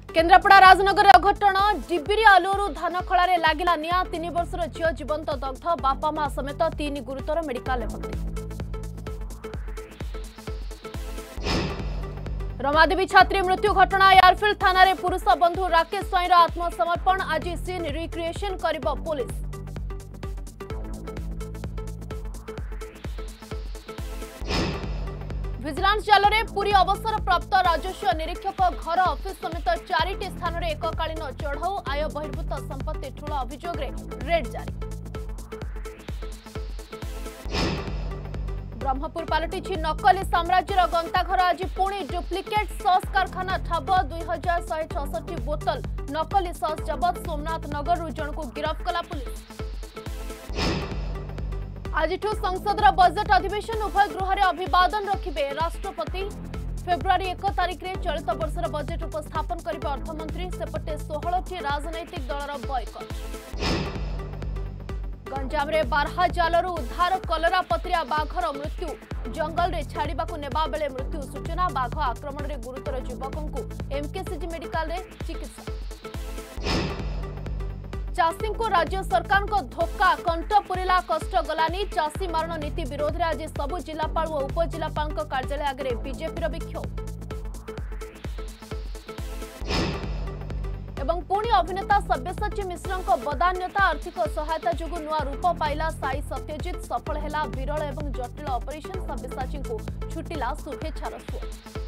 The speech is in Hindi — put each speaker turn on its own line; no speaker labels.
केन्द्रापड़ा राजनगर अघटन डिबिरी आलुरु धान खलारे लागिला निया 3 वर्षर झियो जीवंत दग्ध बापा मां समेत 3 गुरुतर मेडिकल भर्ती। रमादेवी छात्री मृत्यु घटना एयरफील्ड थाना रे पुरुष बंधु राकेश स्वाईर आत्मसमर्पण आज सीन रिक्रिएशन करिबो पुलिस। विजिलेंस जाल में पुरी अवसर प्राप्त राजस्व निरीक्षक घर ऑफिस समेत 4टी स्थान में एककालीन चढ़ाऊ आय बहिर्भूत संपत्ति ठूल अभियोग रेड जारी। ब्रह्मपुर पलटि नकली साम्राज्यर गंताघर आज पुणी डुप्लिकेट सॉस कारखाना ठाब 2166 बोतल नकली सॉस जबत सोमनाथ नगर जन को गिरफ्त कला पुलिस। आज संसद बजेट अधिवेशन उभय गृह अभिवादन रखिबे राष्ट्रपति। फेब्रुआरी 1 तारिख में चलित वर्षर बजेट उपस्थापन करिबे अर्थमंत्री। सेपटे 16टी राजनैतिक दलर बॉयकट। गंजाम रे बारहा जालरू उद्धार कलरा पत्रिया बाघर मृत्यु जंगल रे छाड़ीबाकू नेबा बेले मृत्यु सूचना। बाघ आक्रमण रे गुरुतर युवकंकु एमकेसीजी मेडिकल रे चिकित्सा। चाषी को राज्य सरकार को धोखा कंठ पुरिला कष्ट गलानी। चाषी मारण नीति विरोध में आज सबु जिलापाल और उपजिलापाल कार्यालय आगे बीजेपी विक्षोभ। एवं पुणी अभिनेता सब्यसाची मिश्र बदान्यता आर्थिक सहायता जो नुआ रूप पाइला साई सत्यजित। सफल है विरल एवं जटिल ऑपरेशन। सब्यसाची को छुटिला शुभेच्छार सुଅ।